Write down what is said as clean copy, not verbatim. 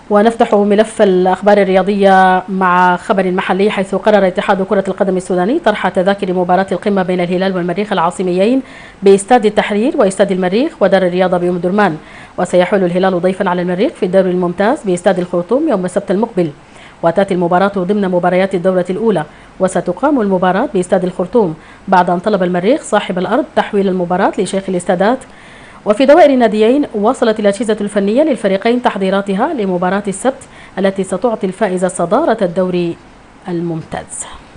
ونفتح ملف الأخبار الرياضية مع خبر محلي، حيث قرر اتحاد كرة القدم السوداني طرح تذاكر مباراة القمة بين الهلال والمريخ العاصميين باستاد التحرير واستاد المريخ ودار الرياضة بأم درمان. وسيحول الهلال ضيفا على المريخ في الدوري الممتاز باستاد الخرطوم يوم السبت المقبل. وتأتي المباراة ضمن مباريات الدورة الأولى، وستقام المباراة باستاد الخرطوم بعد أن طلب المريخ صاحب الأرض تحويل المباراة لشيخ الاستادات. وفي دوائر الناديين، وصلت الأجهزة الفنية للفريقين تحضيراتها لمباراة السبت التي ستعطي الفائز صدارة الدوري الممتاز.